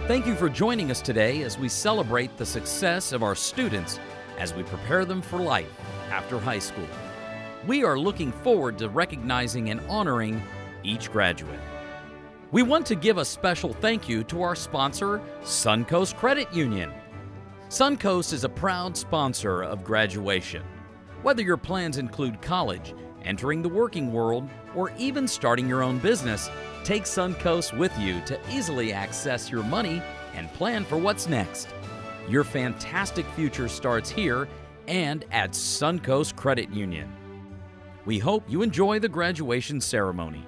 Thank you for joining us today as we celebrate the success of our students as we prepare them for life after high school. We are looking forward to recognizing and honoring each graduate. We want to give a special thank you to our sponsor, Suncoast Credit Union. Suncoast is a proud sponsor of graduation. Whether your plans include college, entering the working world, or even starting your own business, take Suncoast with you to easily access your money and plan for what's next. Your fantastic future starts here and at Suncoast Credit Union. We hope you enjoy the graduation ceremony.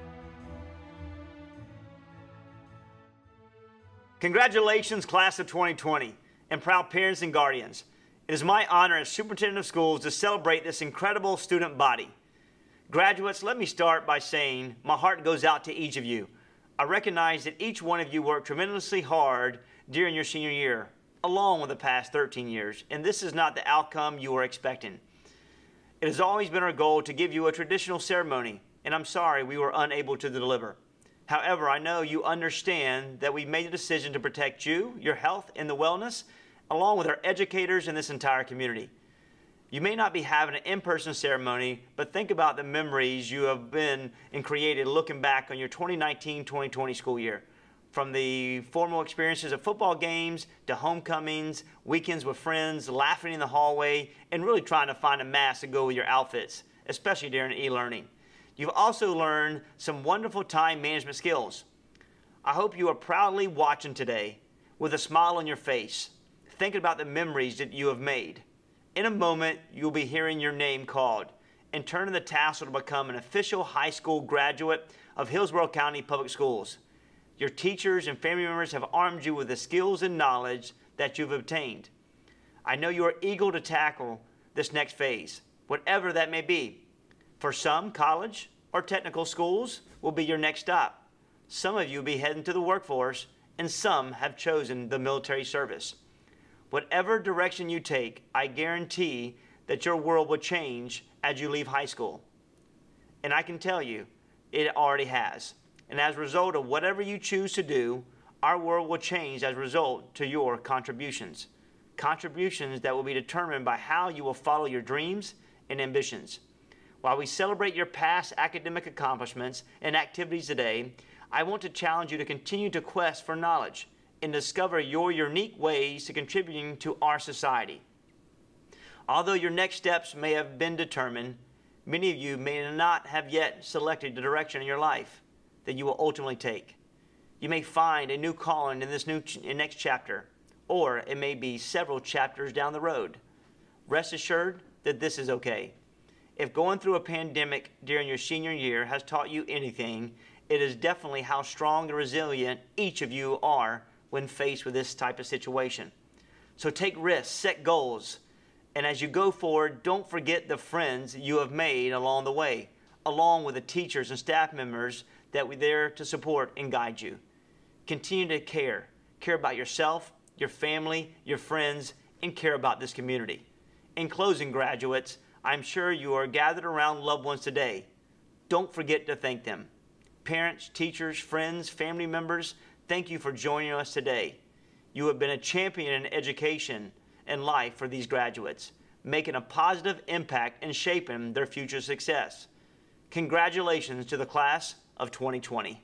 Congratulations, class of 2020, and proud parents and guardians. It is my honor as superintendent of schools to celebrate this incredible student body. Graduates, let me start by saying my heart goes out to each of you. I recognize that each one of you worked tremendously hard during your senior year, along with the past 13 years, and this is not the outcome you were expecting. It has always been our goal to give you a traditional ceremony, and I'm sorry we were unable to deliver. However, I know you understand that we made the decision to protect you, your health, and the wellness, along with our educators and this entire community. You may not be having an in-person ceremony, but think about the memories you have been and created looking back on your 2019-2020 school year. From the formal experiences of football games to homecomings, weekends with friends, laughing in the hallway, and really trying to find a mask to go with your outfits, especially during e-learning. You've also learned some wonderful time management skills. I hope you are proudly watching today with a smile on your face, thinking about the memories that you have made. In a moment, you'll be hearing your name called and turning the tassel to become an official high school graduate of Hillsborough County Public Schools. Your teachers and family members have armed you with the skills and knowledge that you've obtained. I know you are eager to tackle this next phase, whatever that may be. For some, college or technical schools will be your next stop. Some of you will be heading to the workforce, and some have chosen the military service. Whatever direction you take, I guarantee that your world will change as you leave high school. And I can tell you, it already has. And as a result of whatever you choose to do, our world will change as a result to your contributions. Contributions that will be determined by how you will follow your dreams and ambitions. While we celebrate your past academic accomplishments and activities today, I want to challenge you to continue to quest for knowledge and discover your unique ways to contributing to our society. Although your next steps may have been determined, many of you may not have yet selected the direction in your life that you will ultimately take. You may find a new calling in this next chapter, or it may be several chapters down the road. Rest assured that this is okay. If going through a pandemic during your senior year has taught you anything, it is definitely how strong and resilient each of you are when faced with this type of situation. So take risks, set goals, and as you go forward, don't forget the friends you have made along the way, along with the teachers and staff members that were there to support and guide you. Continue to care about yourself, your family, your friends, and care about this community. In closing, graduates, I'm sure you are gathered around loved ones today. Don't forget to thank them. Parents, teachers, friends, family members, thank you for joining us today. You have been a champion in education and life for these graduates, making a positive impact and shaping their future success. Congratulations to the class of 2020.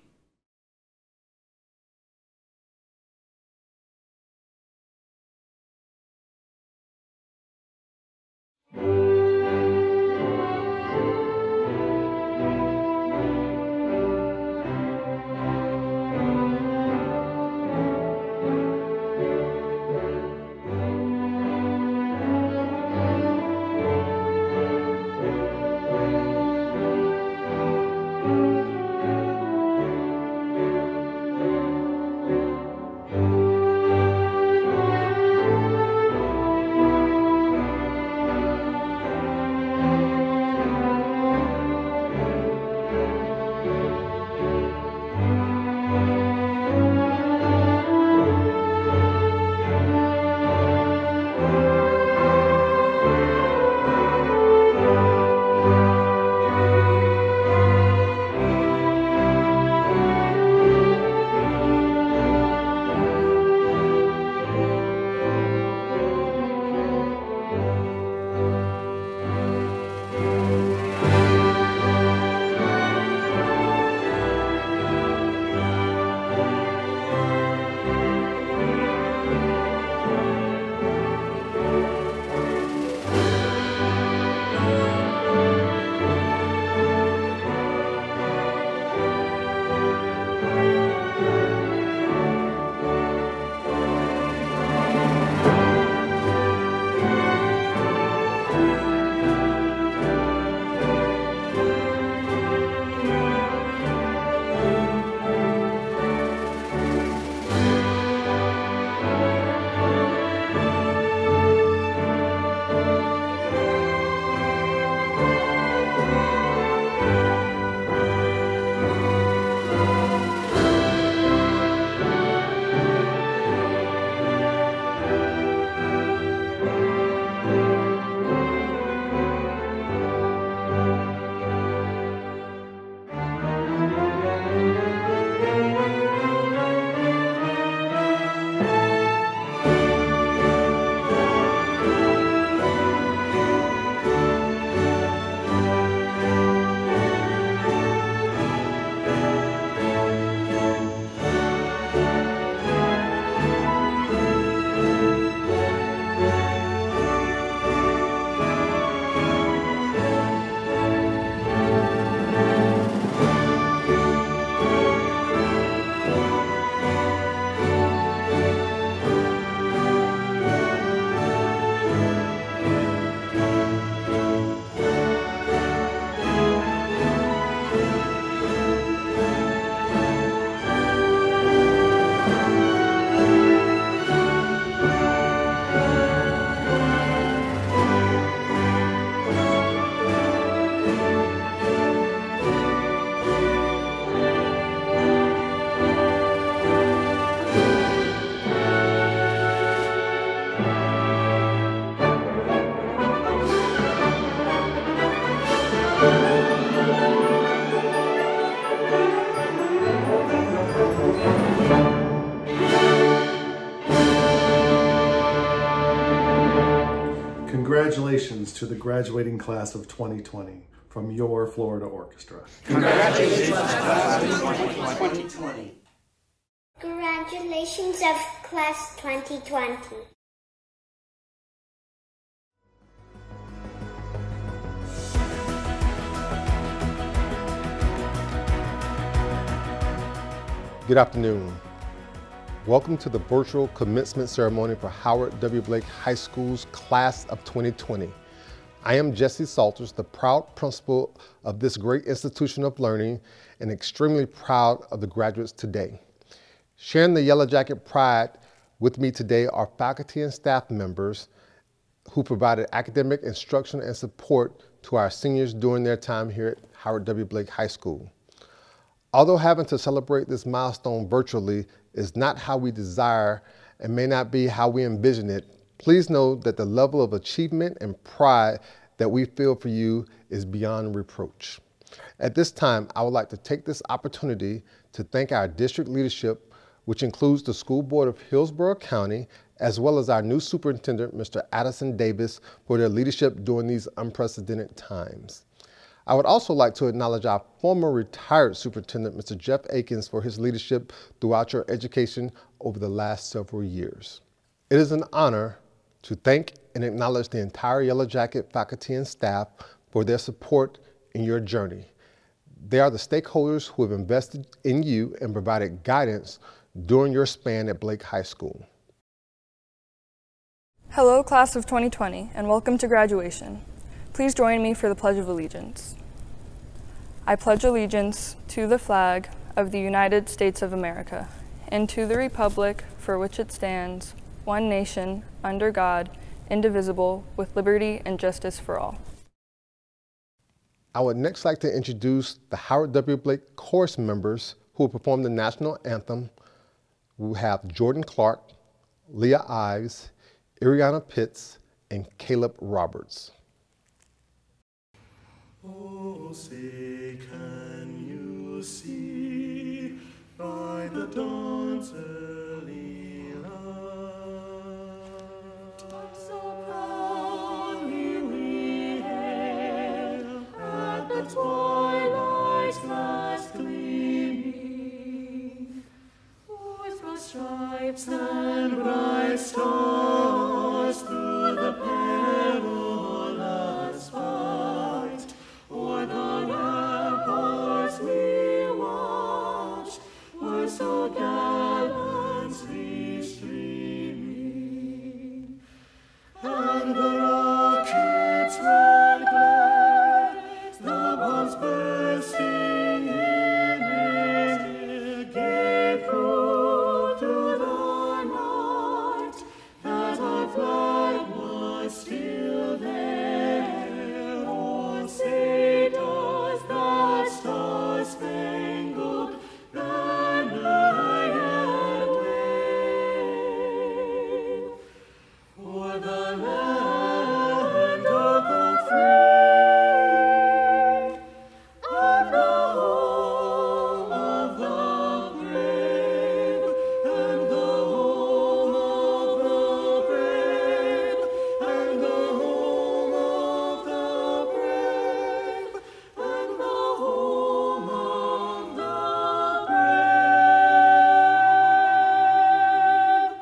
congratulations to the graduating class of 2020 from your Florida Orchestra. Congratulations, class of 2020. Congratulations of class 2020. Good afternoon. Welcome to the virtual commencement ceremony for Howard W. Blake High School's class of 2020. I am Jesse Salters, the proud principal of this great institution of learning and extremely proud of the graduates today. Sharing the Yellow Jacket pride with me today are faculty and staff members who provided academic instruction and support to our seniors during their time here at Howard W. Blake High School. Although having to celebrate this milestone virtually is not how we desire and may not be how we envision it, please know that the level of achievement and pride that we feel for you is beyond reproach. At this time, I would like to take this opportunity to thank our district leadership, which includes the School Board of Hillsborough County, as well as our new superintendent, Mr. Addison Davis, for their leadership during these unprecedented times. I would also like to acknowledge our former retired superintendent, Mr. Jeff Akins, for his leadership throughout your education over the last several years. It is an honor to thank and acknowledge the entire Yellow Jacket faculty and staff for their support in your journey. They are the stakeholders who have invested in you and provided guidance during your span at Blake High School. Hello, class of 2020, and welcome to graduation. Please join me for the Pledge of Allegiance. I pledge allegiance to the flag of the United States of America and to the republic for which it stands, one nation, under God, indivisible, with liberty and justice for all. I would next like to introduce the Howard W. Blake chorus members who will perform the national anthem. We have Jordan Clark, Leah Ives, Ariana Pitts, and Caleb Roberts. Oh, say can you see by the dawn's early light what so proudly we hailed at the twilight's last gleaming, with the stripes and bright stars through the perilous fight. O'er the ramparts we watched were so gallantly streaming, and the rocket's red blaze, the bombs bursting in air, gave proof to the night that our flag was still there. Oh, say does that star-spangled banner yet wave for the land of the free and the home of the brave, and the home of the brave, and the home of the brave, and the home of the brave.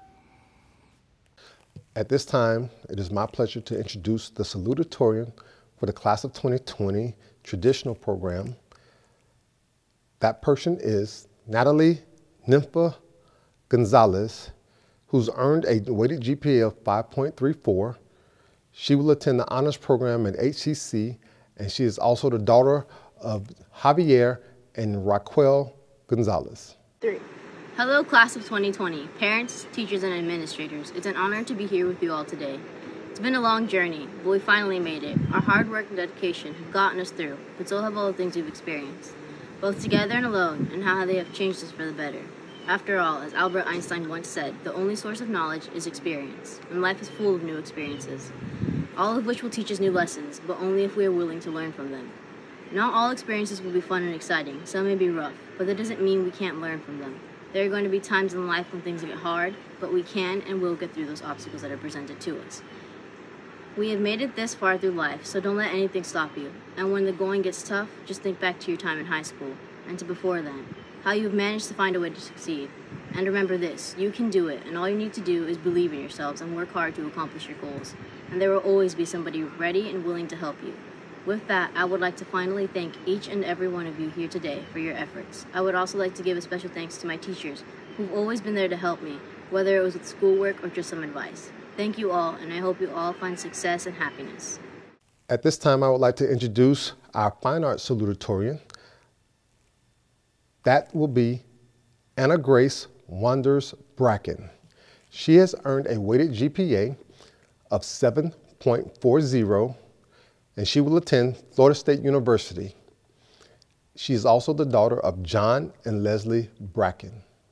At this time, it is my pleasure to introduce the salutatorian for the class of 2020 traditional program. That person is Natalie Nympha Gonzalez, who's earned a weighted GPA of 5.34. She will attend the honors program at HCC, and she is also the daughter of Javier and Raquel Gonzalez. 3. Hello, class of 2020, parents, teachers, and administrators. It's an honor to be here with you all today. It's been a long journey, but we finally made it. Our hard work and dedication have gotten us through, but so have all the things we've experienced, both together and alone, and how they have changed us for the better. After all, as Albert Einstein once said, the only source of knowledge is experience, and life is full of new experiences, all of which will teach us new lessons, but only if we are willing to learn from them. Not all experiences will be fun and exciting. Some may be rough, but that doesn't mean we can't learn from them. There are going to be times in life when things get hard, but we can and will get through those obstacles that are presented to us. We have made it this far through life, so don't let anything stop you. And when the going gets tough, just think back to your time in high school, and to before then, how you've managed to find a way to succeed. And remember this, you can do it, and all you need to do is believe in yourselves and work hard to accomplish your goals. And there will always be somebody ready and willing to help you. With that, I would like to finally thank each and every one of you here today for your efforts. I would also like to give a special thanks to my teachers, who've always been there to help me, whether it was with schoolwork or just some advice. Thank you all, and I hope you all find success and happiness. At this time, I would like to introduce our Fine Arts Salutatorian. That will be Anna Grace Wonders Bracken. She has earned a weighted GPA of 7.40, and she will attend Florida State University. She is also the daughter of John and Leslie Bracken.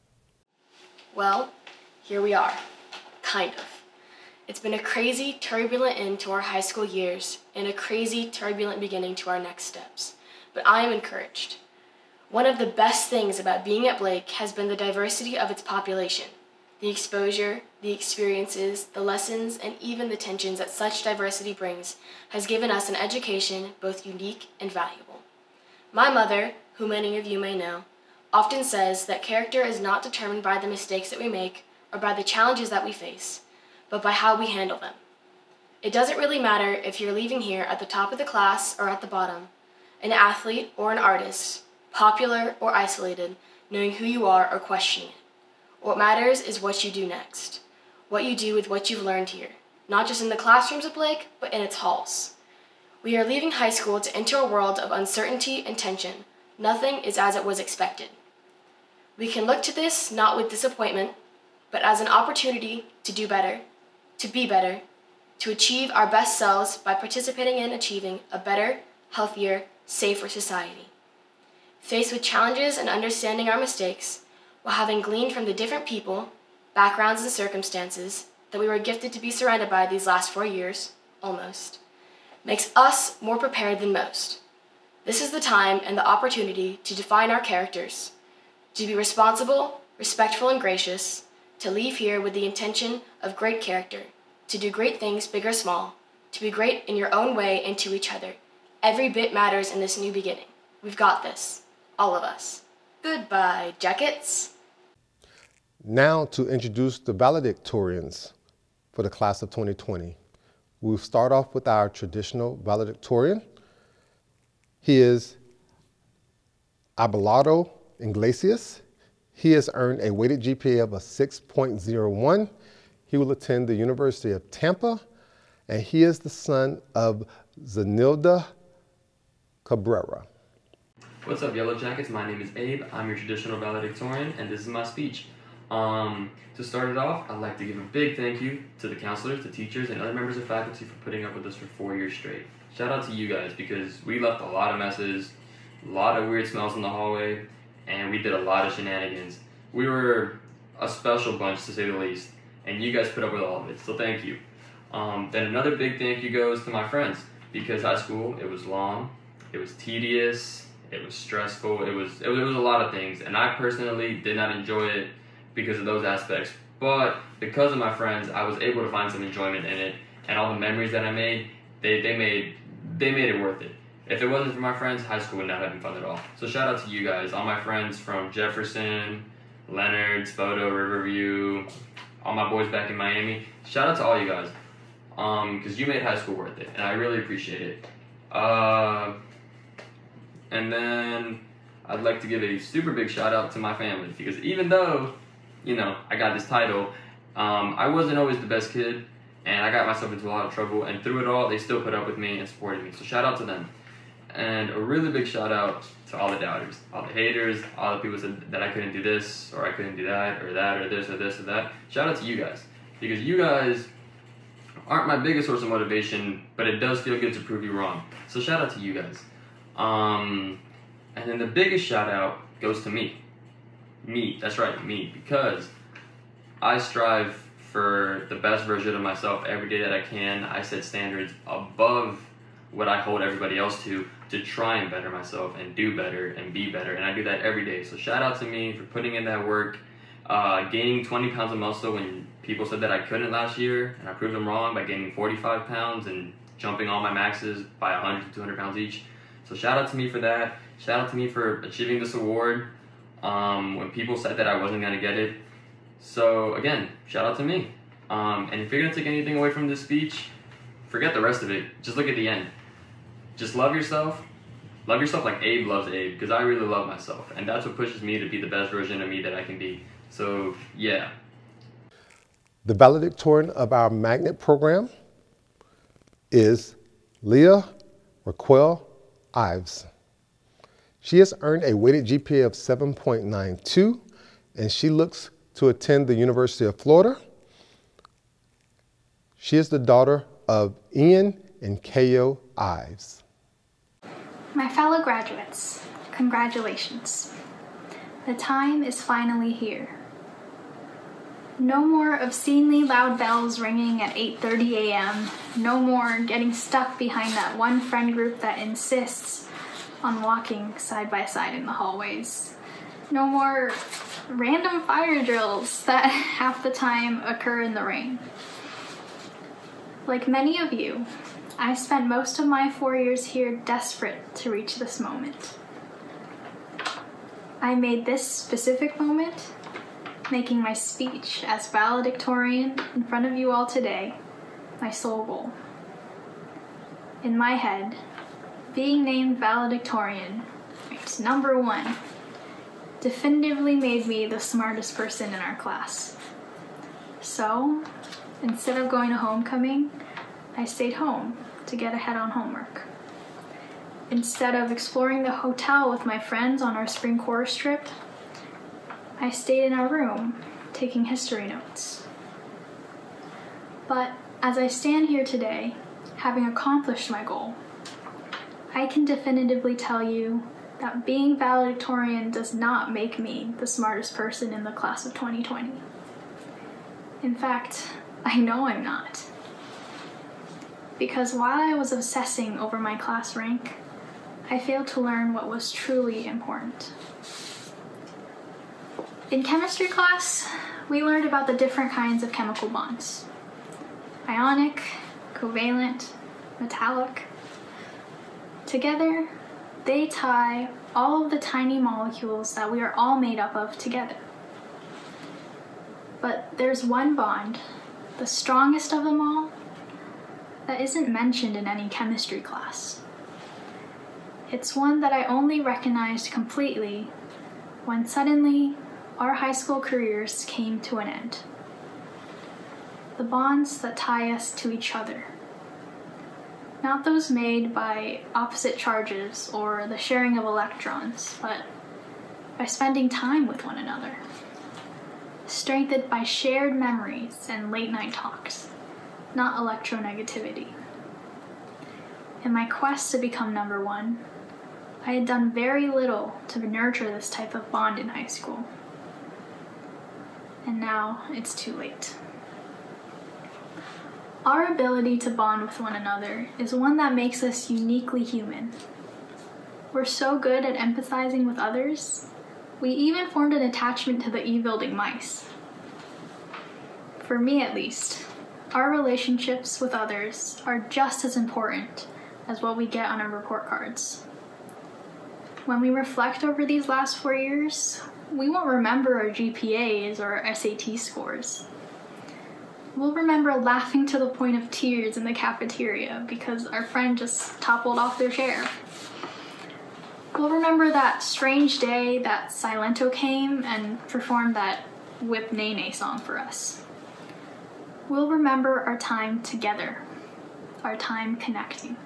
Well, here we are, kind of. It's been a crazy, turbulent end to our high school years and a crazy, turbulent beginning to our next steps. But I am encouraged. One of the best things about being at Blake has been the diversity of its population. The exposure, the experiences, the lessons, and even the tensions that such diversity brings has given us an education both unique and valuable. My mother, who many of you may know, often says that character is not determined by the mistakes that we make or by the challenges that we face, but by how we handle them. It doesn't really matter if you're leaving here at the top of the class or at the bottom, an athlete or an artist, popular or isolated, knowing who you are or questioning it. What matters is what you do next, what you do with what you've learned here, not just in the classrooms of Blake, but in its halls. We are leaving high school to enter a world of uncertainty and tension. Nothing is as it was expected. We can look to this not with disappointment, but as an opportunity to do better, to be better, to achieve our best selves by participating in achieving a better, healthier, safer society. Faced with challenges and understanding our mistakes, while having gleaned from the different people, backgrounds, and circumstances that we were gifted to be surrounded by these last 4 years, almost, makes us more prepared than most. This is the time and the opportunity to define our characters, to be responsible, respectful, and gracious, to leave here with the intention of great character, to do great things, big or small, to be great in your own way and to each other. Every bit matters in this new beginning. We've got this, all of us. Goodbye, jackets. Now to introduce the valedictorians for the class of 2020. We'll start off with our traditional valedictorian. He is Abelardo Iglesias. He has earned a weighted GPA of a 6.01. He will attend the University of Tampa, and he is the son of Zenilda Cabrera. What's up, Yellow Jackets? My name is Abe. I'm your traditional valedictorian, and this is my speech. To start it off, I'd like to give a big thank you to the counselors, the teachers, and other members of faculty for putting up with us for 4 years straight. Shout out to you guys, because we left a lot of messes, a lot of weird smells in the hallway, and we did a lot of shenanigans. We were a special bunch, to say the least, and you guys put up with all of it, so thank you. Then another big thank you goes to my friends, because high school, it was long, it was tedious, it was stressful, it was a lot of things, and I personally did not enjoy it because of those aspects, but because of my friends, I was able to find some enjoyment in it, and all the memories that I made, they made it worth it. If it wasn't for my friends, high school would not have been fun at all. So shout out to you guys, all my friends from Jefferson, Leonard, Spoto, Riverview, all my boys back in Miami. Shout out to all you guys, because you made high school worth it, and I really appreciate it. And then I'd like to give a super big shout out to my family, because even though, you know, I got this title, I wasn't always the best kid, and I got myself into a lot of trouble, and through it all, they still put up with me and supported me, so shout out to them. And a really big shout out to all the doubters, all the haters, all the people said that I couldn't do this, or I couldn't do that, or this, or this, or that. Shout out to you guys, because you guys aren't my biggest source of motivation, but it does feel good to prove you wrong. So shout out to you guys. And then the biggest shout out goes to me. Me, that's right, me, because I strive for the best version of myself every day that I can. I set standards above what I hold everybody else to try and better myself and do better and be better, and I do that every day. So shout out to me for putting in that work, Gaining 20 pounds of muscle when people said that I couldn't last year, and I proved them wrong by gaining 45 pounds and jumping all my maxes by 100 to 200 pounds each. So shout out to me for that. Shout out to me for achieving this award when people said that I wasn't going to get it. So again, shout out to me. And if you're going to take anything away from this speech, forget the rest of it. Just look at the end. Just love yourself. Love yourself like Abe loves Abe, because I really love myself. And that's what pushes me to be the best version of me that I can be. So, yeah. The valedictorian of our magnet program is Leah Raquel Ives. She has earned a weighted GPA of 7.92, and she looks to attend the University of Florida. She is the daughter of Ian and Kayo Ives. My fellow graduates, congratulations. The time is finally here. No more obscenely loud bells ringing at 8:30 a.m. No more getting stuck behind that one friend group that insists on walking side by side in the hallways. No more random fire drills that half the time occur in the rain. Like many of you, I spent most of my 4 years here desperate to reach this moment. I made this specific moment, making my speech as valedictorian in front of you all today, my sole goal. In my head, being named valedictorian, ranked number 1, definitively made me the smartest person in our class. So, instead of going to homecoming, I stayed home to get ahead on homework. Instead of exploring the hotel with my friends on our spring chorus trip, I stayed in our room taking history notes. But as I stand here today, having accomplished my goal, I can definitively tell you that being valedictorian does not make me the smartest person in the class of 2020. In fact, I know I'm not. Because while I was obsessing over my class rank, I failed to learn what was truly important. In chemistry class, we learned about the different kinds of chemical bonds. Ionic, covalent, metallic. Together, they tie all of the tiny molecules that we are all made up of together. But there's one bond, the strongest of them all, that isn't mentioned in any chemistry class. It's one that I only recognized completely when suddenly our high school careers came to an end. The bonds that tie us to each other. Not those made by opposite charges or the sharing of electrons, but by spending time with one another. Strengthened by shared memories and late night talks, not electronegativity. In my quest to become number 1, I had done very little to nurture this type of bond in high school. And now it's too late. Our ability to bond with one another is one that makes us uniquely human. We're so good at empathizing with others, we even formed an attachment to the e-building mice. For me at least, our relationships with others are just as important as what we get on our report cards. When we reflect over these last 4 years, we won't remember our GPAs or our SAT scores. We'll remember laughing to the point of tears in the cafeteria because our friend just toppled off their chair. We'll remember that strange day that Silento came and performed that Whip Nene song for us. We'll remember our time together, our time connecting.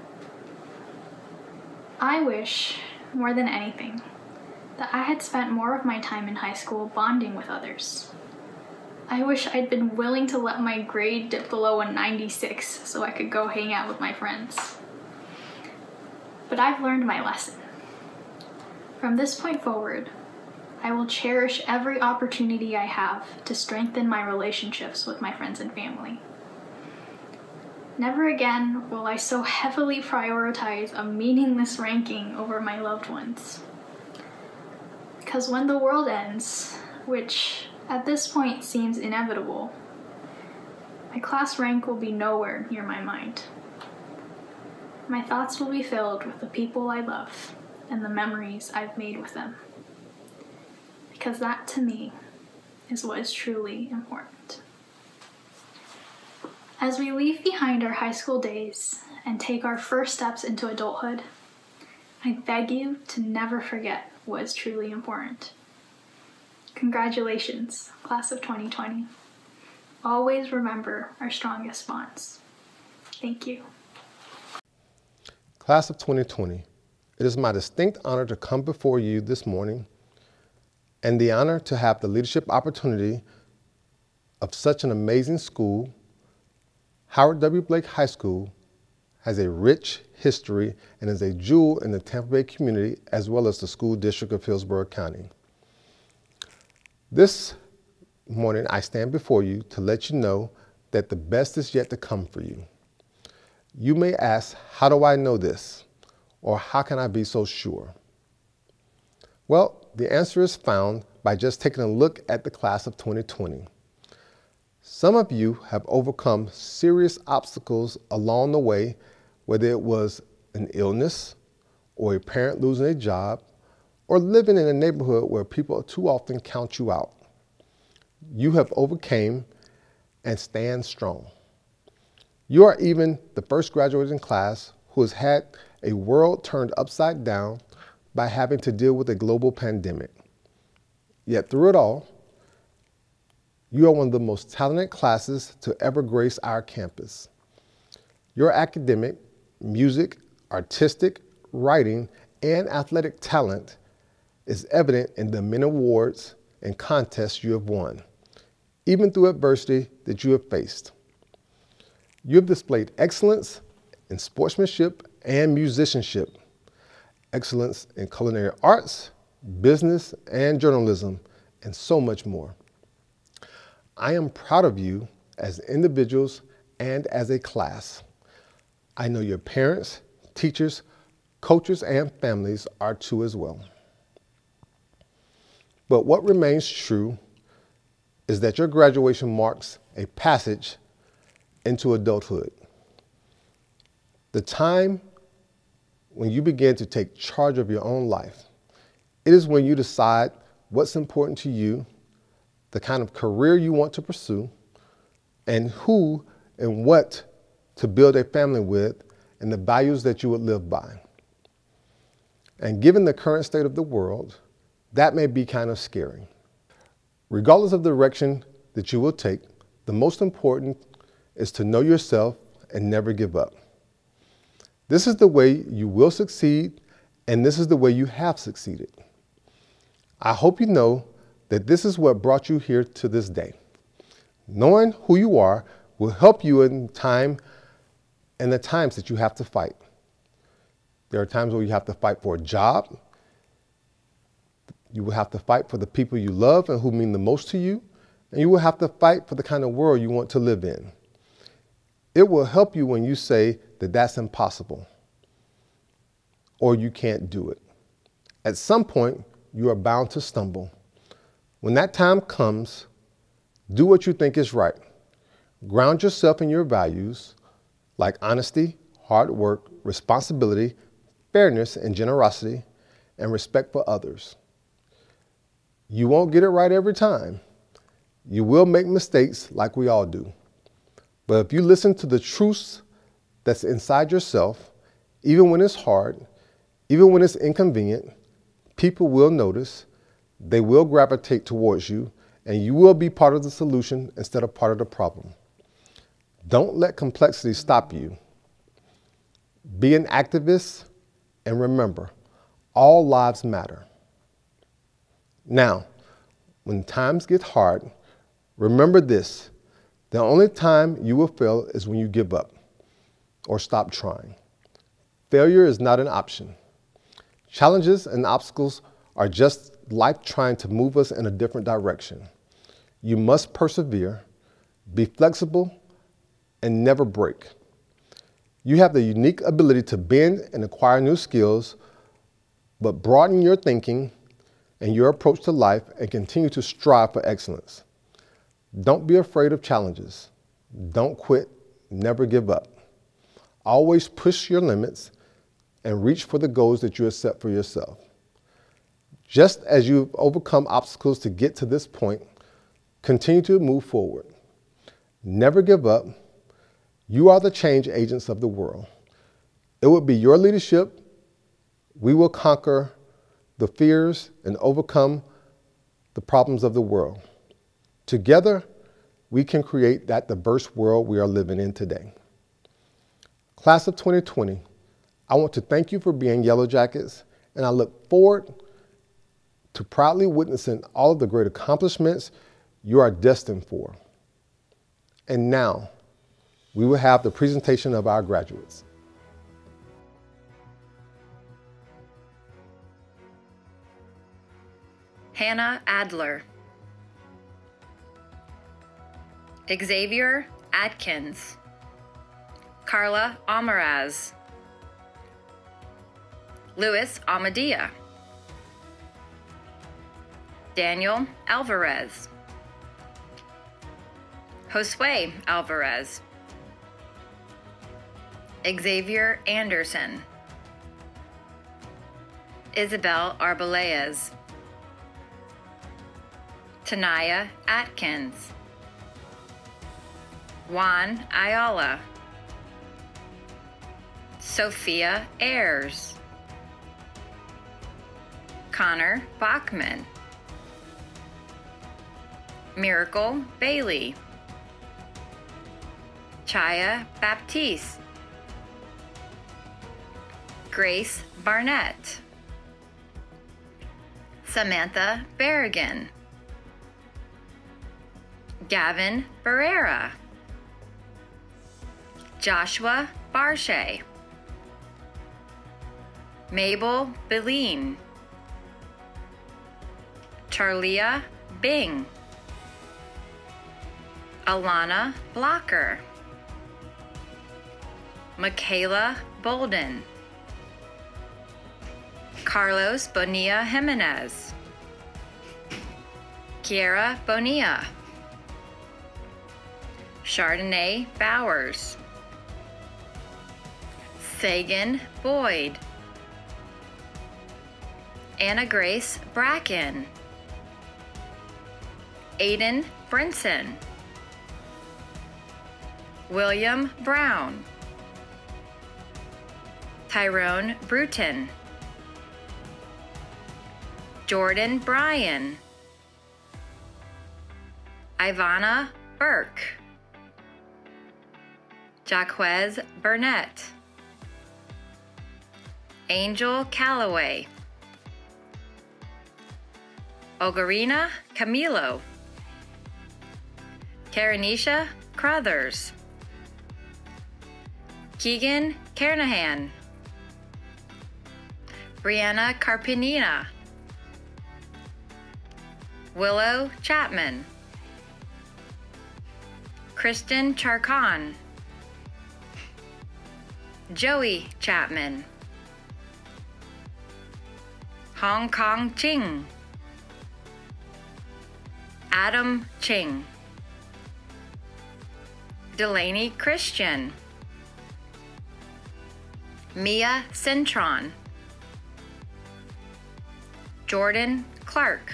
I wish, more than anything, that I had spent more of my time in high school bonding with others. I wish I'd been willing to let my grade dip below a 96 so I could go hang out with my friends. But I've learned my lesson. From this point forward, I will cherish every opportunity I have to strengthen my relationships with my friends and family. Never again will I so heavily prioritize a meaningless ranking over my loved ones. Because when the world ends, which at this point seems inevitable. My class rank will be nowhere near my mind. My thoughts will be filled with the people I love and the memories I've made with them. Because that, to me, is what is truly important. As we leave behind our high school days and take our first steps into adulthood, I beg you to never forget what is truly important. Congratulations, class of 2020. Always remember our strongest bonds. Thank you. Class of 2020, it is my distinct honor to come before you this morning and the honor to have the leadership opportunity of such an amazing school. Howard W. Blake High School has a rich history and is a jewel in the Tampa Bay community as well as the school district of Hillsborough County. This morning, I stand before you to let you know that the best is yet to come for you. You may ask, how do I know this? Or how can I be so sure? Well, the answer is found by just taking a look at the class of 2020. Some of you have overcome serious obstacles along the way, whether it was an illness, or a parent losing a job, or living in a neighborhood where people too often count you out. You have overcame and stand strong. You are even the first graduating class who has had a world turned upside down by having to deal with a global pandemic. Yet through it all, you are one of the most talented classes to ever grace our campus. Your academic, music, artistic, writing, and athletic talent is evident in the many awards and contests you have won, even through adversity that you have faced. You have displayed excellence in sportsmanship and musicianship, excellence in culinary arts, business, and journalism, and so much more. I am proud of you as individuals and as a class. I know your parents, teachers, coaches, and families are too as well. But what remains true is that your graduation marks a passage into adulthood. The time when you begin to take charge of your own life. It is when you decide what's important to you, the kind of career you want to pursue, and who and what to build a family with, and the values that you would live by. And given the current state of the world, that may be kind of scary. Regardless of the direction that you will take, the most important is to know yourself and never give up. This is the way you will succeed, and this is the way you have succeeded. I hope you know that this is what brought you here to this day. Knowing who you are will help you in the times that you have to fight. There are times where you have to fight for a job. You will have to fight for the people you love and who mean the most to you, and you will have to fight for the kind of world you want to live in. It will help you when you say that that's impossible or you can't do it. At some point, you are bound to stumble. When that time comes, do what you think is right. Ground yourself in your values like honesty, hard work, responsibility, fairness and generosity, and respect for others. You won't get it right every time. You will make mistakes like we all do. But if you listen to the truths that's inside yourself, even when it's hard, even when it's inconvenient, people will notice, they will gravitate towards you, and you will be part of the solution instead of part of the problem. Don't let complexity stop you. Be an activist, and remember, all lives matter. Now, when times get hard, remember this: the only time you will fail is when you give up or stop trying. Failure is not an option. Challenges and obstacles are just life trying to move us in a different direction. You must persevere, be flexible, and never break. You have the unique ability to bend and acquire new skills, but broaden your thinking in your approach to life and continue to strive for excellence. Don't be afraid of challenges. Don't quit. Never give up. Always push your limits and reach for the goals that you have set for yourself. Just as you've overcome obstacles to get to this point, continue to move forward. Never give up. You are the change agents of the world. It will be your leadership. We will conquer the fears and overcome the problems of the world. Together, we can create that diverse world we are living in today. Class of 2020, I want to thank you for being Yellow Jackets, and I look forward to proudly witnessing all of the great accomplishments you are destined for. And now, we will have the presentation of our graduates. Hannah Adler. Xavier Atkins. Carla Amaraz. Luis Amadea. Daniel Alvarez. Josue Alvarez. Xavier Anderson. Isabel Arbelayez. Tanaya Atkins. Juan Ayala. Sophia Ayers. Connor Bachman. Miracle Bailey. Chaya Baptiste. Grace Barnett. Samantha Berrigan. Gavin Barrera. Joshua Barshay. Mabel Beline. Charlia Bing. Alana Blocker. Michaela Bolden. Carlos Bonilla Jimenez. Kiera Bonilla. Chardonnay Bowers. Sagan Boyd. Anna Grace Bracken. Aiden Brinson. William Brown. Tyrone Bruton. Jordan Bryan. Ivana Burke. Jaquez Burnett. Angel Calloway. Ogarina Camilo. Karanisha Crothers. Keegan Kernahan. Brianna Carpinina. Willow Chapman. Kristen Charcon. Joey Chapman. Hong Kong Ching. Adam Ching. Delaney Christian. Mia Cintron. Jordan Clark.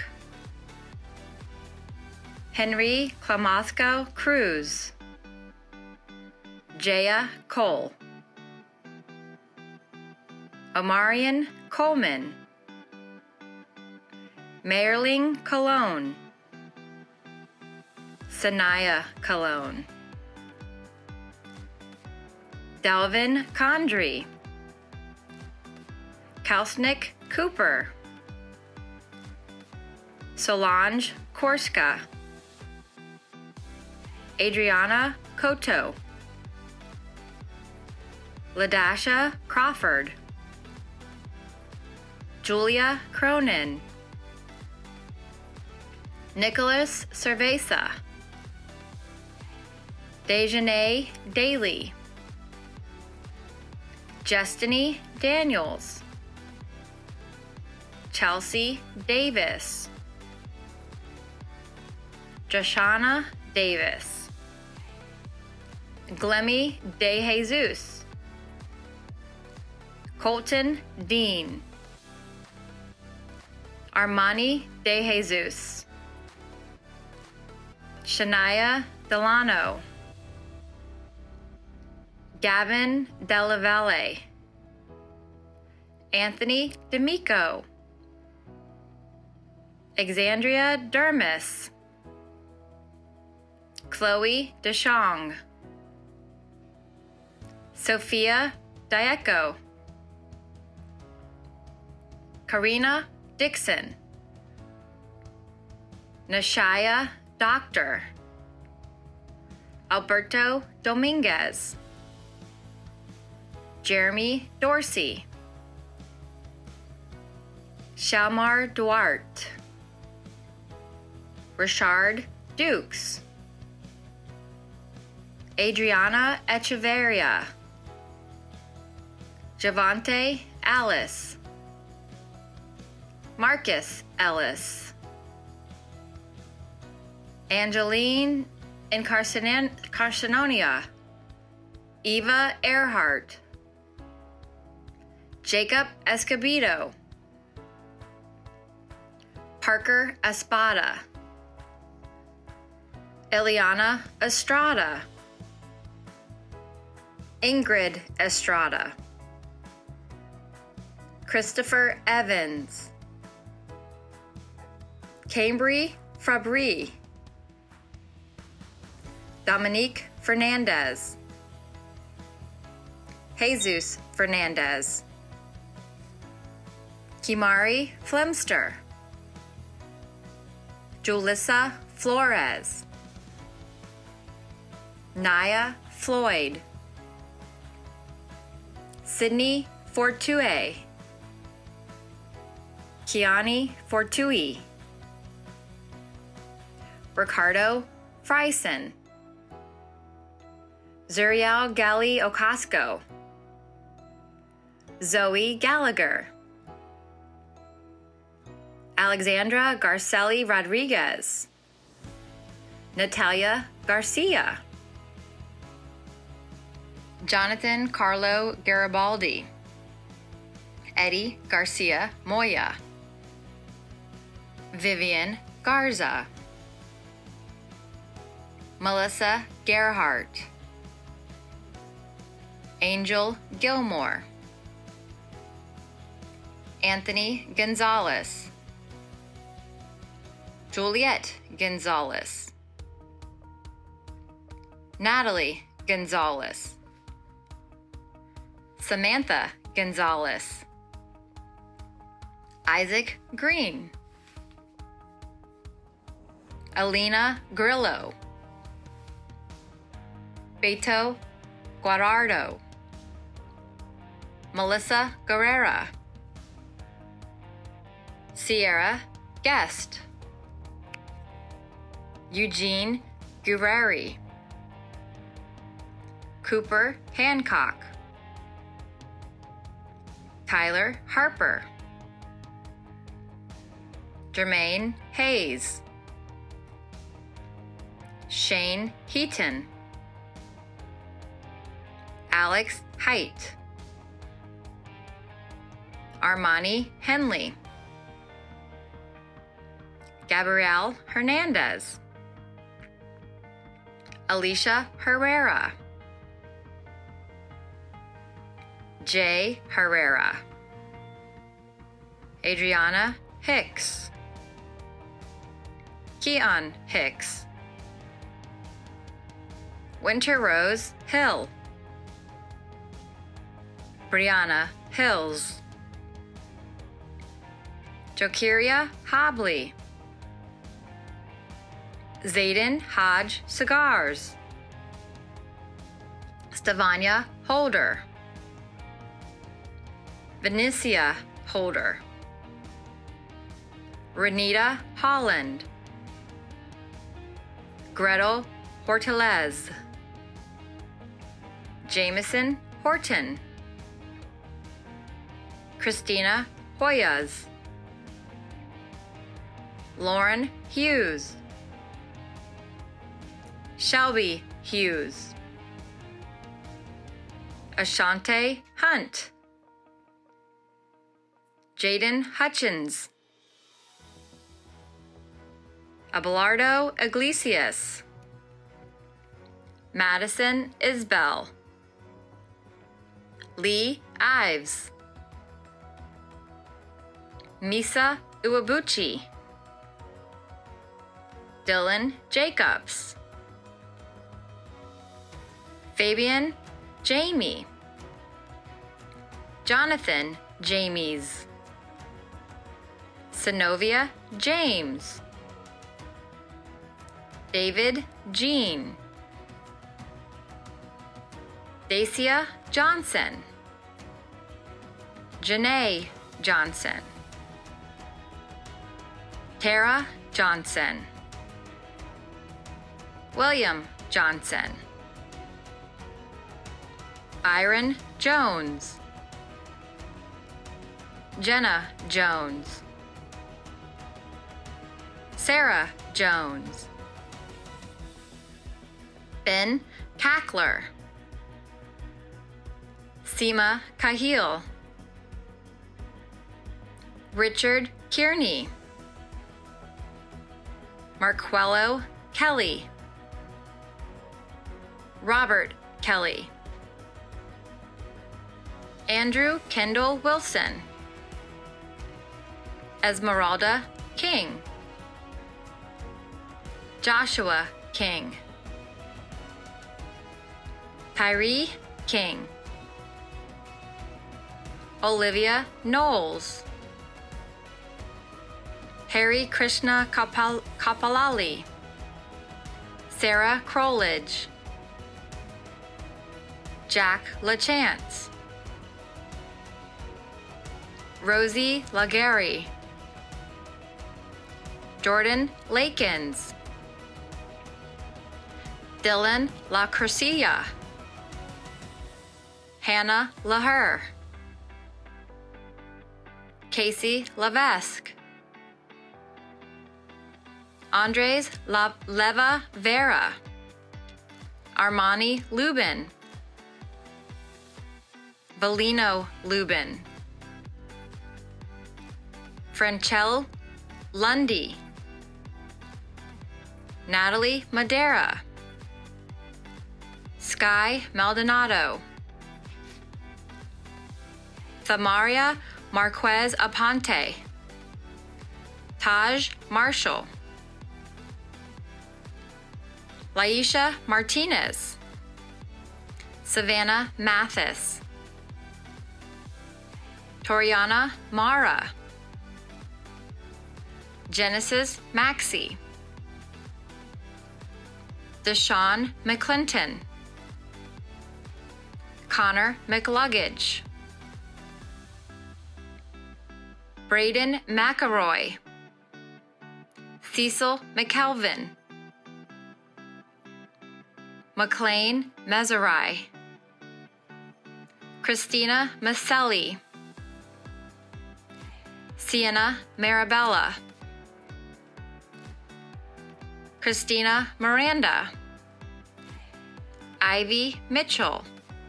Henry Klamosko Cruz. Jaya Cole. Omarion Coleman. Mayerling Cologne. Sanaya Cologne. Dalvin Condry. Kalsnik Cooper. Solange Korska. Adriana Koto. Ladasha Crawford. Julia Cronin. Nicholas Cerveza. Dejanay Daly. Justiny Daniels. Chelsea Davis, Joshana Davis, Glemmy De Jesus, Colton Dean, Armani De Jesus, Shania Delano, Gavin Della Valle, Anthony D'Amico, Alexandria Dermis, Chloe Deschong, Sophia Dieko, Karina Dixon, Nashaya Doctor, Alberto Dominguez, Jeremy Dorsey, Shalmar Duarte, Richard Dukes, Adriana Echeverria, Javante Alice, Marcus Ellis, Angeline Incarcenonia, Eva Earhart, Jacob Escobedo, Parker Espada, Eliana Estrada, Ingrid Estrada, Christopher Evans, Cambry Fabry, Dominique Fernandez, Jesus Fernandez, Kimari Flemster, Julissa Flores, Naya Floyd, Sydney Fortue, Kiani Fortui, Ricardo Frison, Zuriel Gali Ocasco, Zoe Gallagher, Alexandra Garcelli Rodriguez, Natalia Garcia, Jonathan Carlo Garibaldi, Eddie Garcia Moya, Vivian Garza, Melissa Gerhardt, Angel Gilmore, Anthony Gonzalez, Juliet Gonzalez, Natalie Gonzalez, Samantha Gonzalez, Isaac Green, Alina Grillo, Beto Guarardo, Melissa Guerrera, Sierra Guest, Eugene Guerreri, Cooper Hancock, Tyler Harper, Jermaine Hayes, Shane Heaton, Alex Height, Armani Henley, Gabrielle Hernandez, Alicia Herrera, Jay Herrera, Adriana Hicks, Keon Hicks, Winter Rose Hill, Brianna Hills, Jokiria Hobley, Zayden Hodge Cigars, Stevania Holder, Vinicia Holder, Renita Holland, Gretel Hortelez, Jameson Horton, Christina Hoyas, Lauren Hughes. Shelby Hughes. Ashante Hunt. Jaden Hutchins. Abelardo Iglesias. Madison Isbell. Lee Ives. Misa Uwabuchi. Dylan Jacobs. Fabian Jamie. Jonathan Jamies. Synovia James. David Jean. Dacia Johnson. Janae Johnson. Tara Johnson. William Johnson. Byron Jones. Jenna Jones. Sarah Jones. Ben Cackler. Seema Cahill. Richard Kearney. Marquello Kelly. Robert Kelly. Andrew Kendall Wilson. Esmeralda King. Joshua King. Tyree King. Olivia Knowles. Harry Krishna Kapalali. Sarah Crowledge. Jack LaChance. Rosie Lagary. Jordan Lakins. Dylan LaCurcia. Hannah Laher. Casey Levesque. Andres Leva Vera. Armani Lubin. Valino Lubin. Franchelle Lundy. Natalie Madera. Sky Maldonado. Thamaria Marquez Aponte. Taj Marshall. Laisha Martinez. Savannah Mathis. Toriana Mara. Genesis Maxey. Deshaun McClinton. Connor McLuggage. Braden McElroy. Cecil McKelvin. McLean Mezerai. Christina Maselli. Sienna Marabella. Christina Miranda. Ivy Mitchell.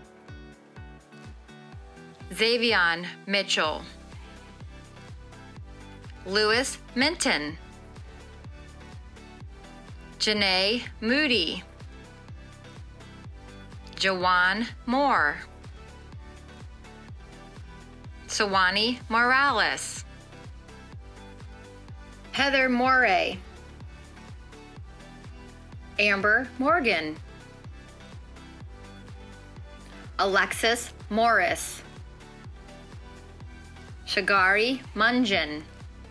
Xavion Mitchell. Lewis Minton. Janae Moody. Jawan Moore. Sawani Morales. Heather Moray. Amber Morgan. Alexis Morris. Shagari Munjan.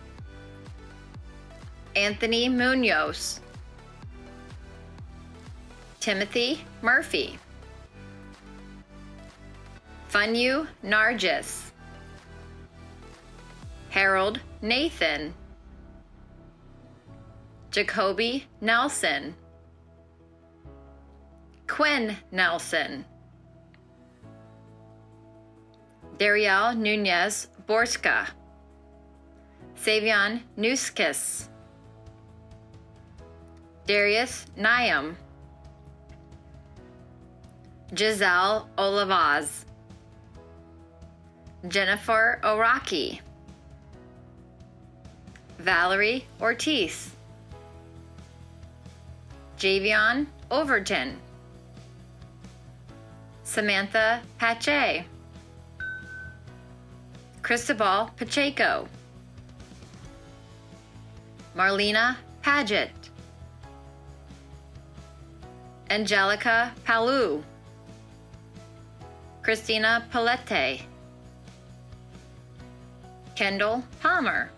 Anthony Munoz. Timothy Murphy. Funyu Nargis. Harold Nathan. Jacoby Nelson. Quinn Nelson. Darielle Nunez Borska. Savion Nuskis. Darius Niam, Giselle Olivaz, Jennifer Oraki, Valerie Ortiz, Javion Overton, Samantha Pache, Cristobal Pacheco, Marlena Paget, Angelica Palu, Christina Palette, Kendall Palmer,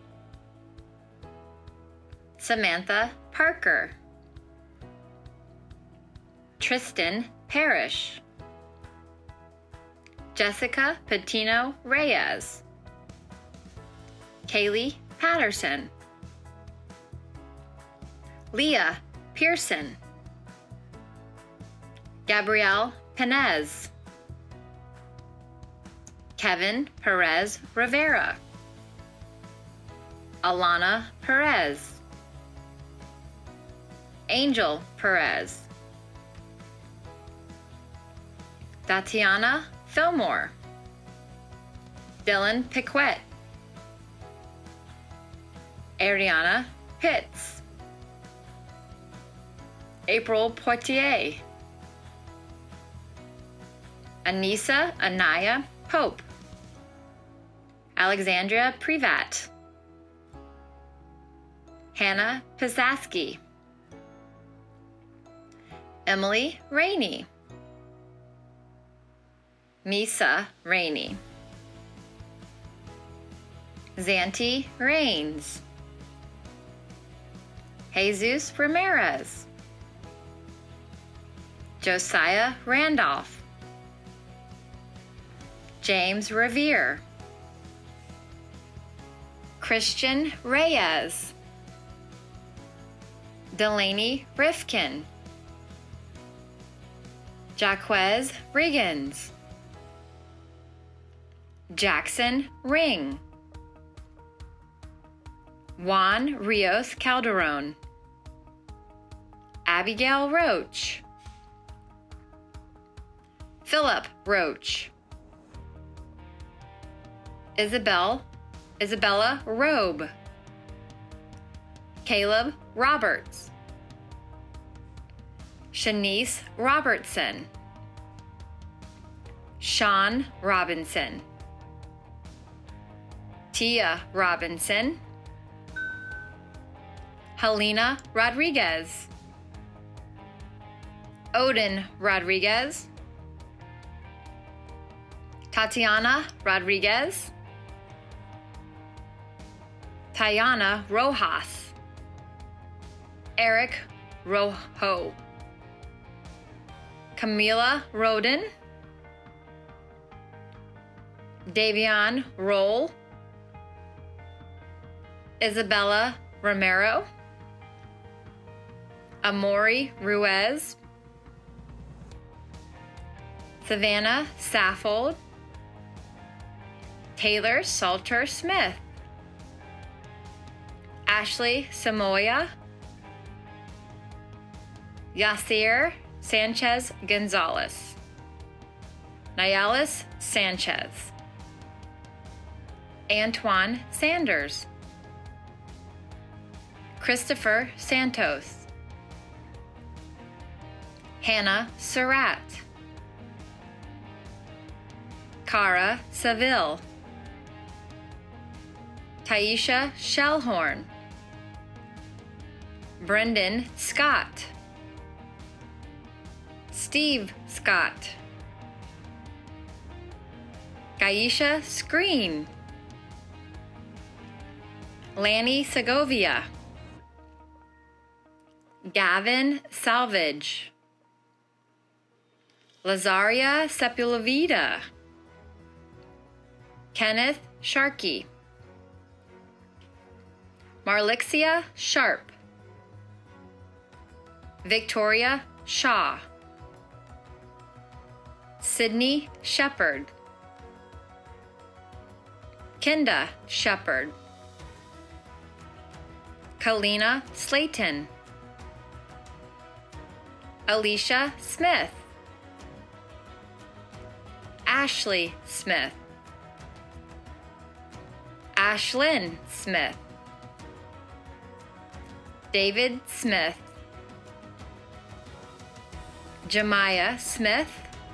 Samantha Parker, Tristan Parrish, Jessica Patino Reyes, Kaylee Patterson, Leah Pearson, Gabrielle Penez, Kevin Perez Rivera, Alana Perez, Angel Perez, Tatiana Fillmore, Dylan Piquet, Ariana Pitts, April Poitier, Anissa Anaya Pope, Alexandria Privat, Hannah Pisaski, Emily Rainey, Misa Rainey, Zanti Rains, Jesus Ramirez, Josiah Randolph, James Revere, Christian Reyes, Delaney Rifkin, Jaquez Riggins, Jackson Ring, Juan Rios Calderon, Abigail Roach, Philip Roach, Isabella Robe, Caleb Roberts, Shanice Robertson, Sean Robinson, Tia Robinson, Helena Rodriguez, Odin Rodriguez, Tatiana Rodriguez, Tayana Rojas, Eric Rojo, Camila Roden, Davion Roll, Isabella Romero, Amori Ruiz, Savannah Saffold, Taylor Salter Smith, Ashley Samoya, Yasir Sanchez Gonzalez, Nayales Sanchez, Antoine Sanders, Christopher Santos, Hannah Surratt, Cara Seville, Taisha Shellhorn, Brendan Scott, Steve Scott, Gaisha Screen, Lanny Segovia, Gavin Salvage, Lazaria Sepulavida, Kenneth Sharkey, Marlixia Sharp, Victoria Shaw, Sydney Shepard, Kenda Shepard, Kalina Slayton, Alicia Smith, Ashley Smith, Ashlyn Smith, David Smith, Jemiah Smith,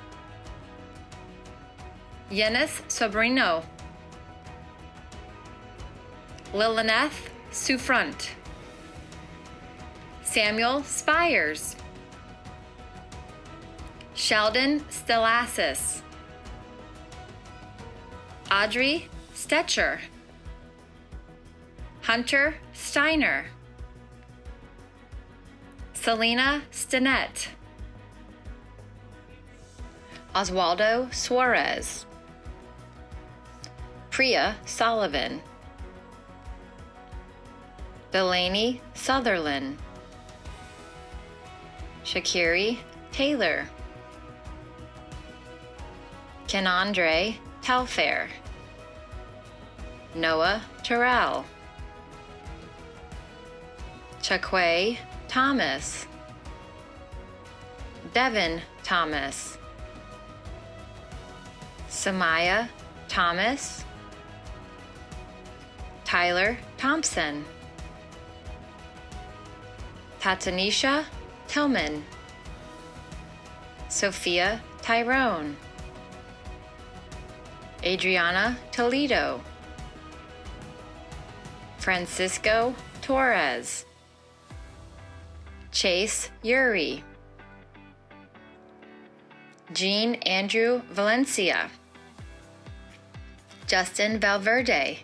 Yenis Sobrino, Lilyneth Sufront, Samuel Spires, Sheldon Stelassis, Audrey Stetcher, Hunter Steiner, Selena Stinnett, Oswaldo Suarez, Priya Sullivan, Delaney Sutherland, Shakiri Taylor, Kenandre Telfair, Noah Terrell, Chakwe Thomas, Devin Thomas, Samaya Thomas, Tyler Thompson, Tatanisha Tillman, Sophia Tyrone, Adriana Toledo, Francisco Torres, Chase Uri, Jean Andrew Valencia, Justin Valverde,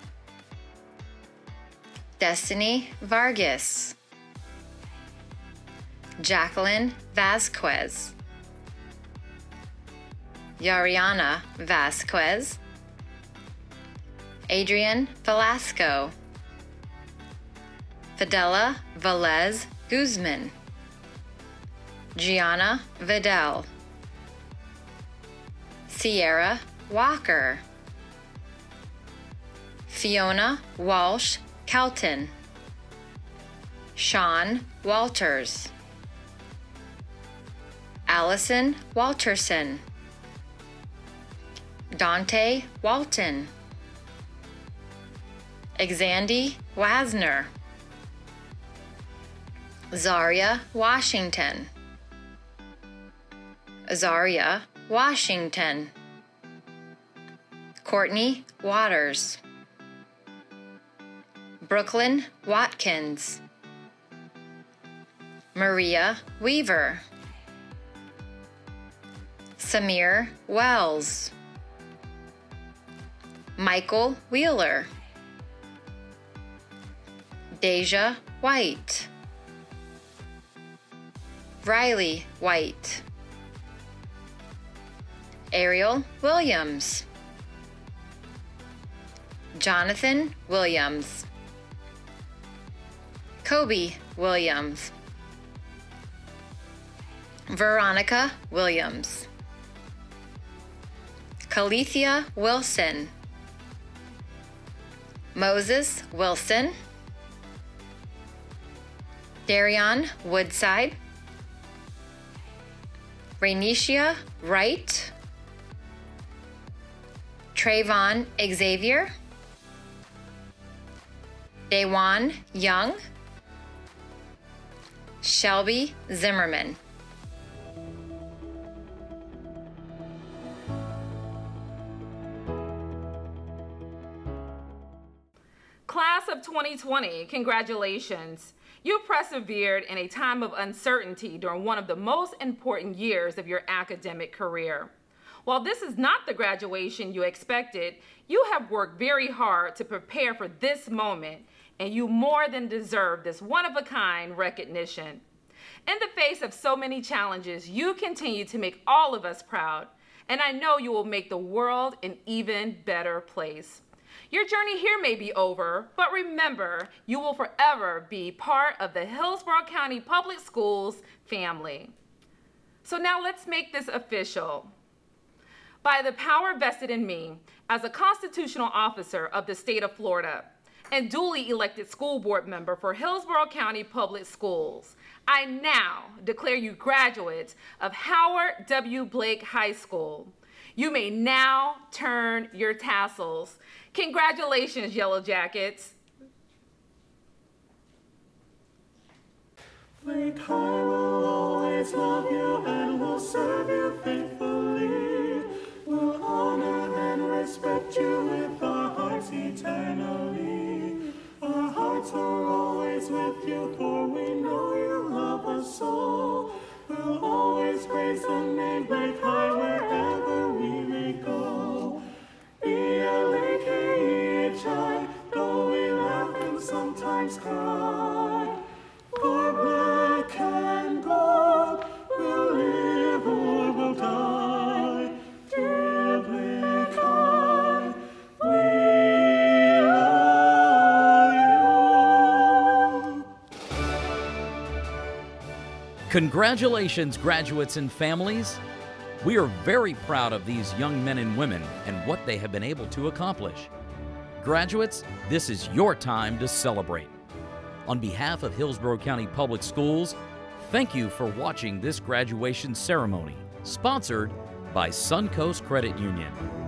Destiny Vargas, Jacqueline Vasquez, Yariana Vasquez, Adrian Velasco, Fidela Velez Guzman, Gianna Vidal, Sierra Walker, Fiona Walsh Kelton, Sean Walters, Allison Walterson, Dante Walton, Xandy Wasner, Zaria Washington, Azaria Washington, Courtney Waters, Brooklyn Watkins, Maria Weaver, Samir Wells, Michael Wheeler, Deja White, Riley White, Ariel Williams, Jonathan Williams, Kobe Williams, Veronica Williams, Calethea Wilson, Moses Wilson, Darion Woodside, Rainicia Wright, Trayvon Xavier, Dawan Young, Shelby Zimmerman. Class of 2020, congratulations. You persevered in a time of uncertainty during one of the most important years of your academic career. While this is not the graduation you expected, you have worked very hard to prepare for this moment, and you more than deserve this one-of-a-kind recognition. In the face of so many challenges, you continue to make all of us proud, and I know you will make the world an even better place. Your journey here may be over, but remember, you will forever be part of the Hillsborough County Public Schools family. So now let's make this official. By the power vested in me as a constitutional officer of the state of Florida, and duly elected school board member for Hillsborough County Public Schools, I now declare you graduates of Howard W. Blake High School. You may now turn your tassels. Congratulations, Yellow Jackets. Blake High will always love you and will serve you faithfully. We'll honor and respect you with our hearts eternally. Our hearts are always with you, for we know you love us so. We'll always praise the name Blake High wherever we may go. B-L-A-K-E-H-I, though we laugh and sometimes cry. For black and gold, we'll live or we'll die. Dear Blake High, we love you. Congratulations, graduates and families. We are very proud of these young men and women and what they have been able to accomplish. Graduates, this is your time to celebrate. On behalf of Hillsborough County Public Schools, thank you for watching this graduation ceremony, sponsored by Suncoast Credit Union.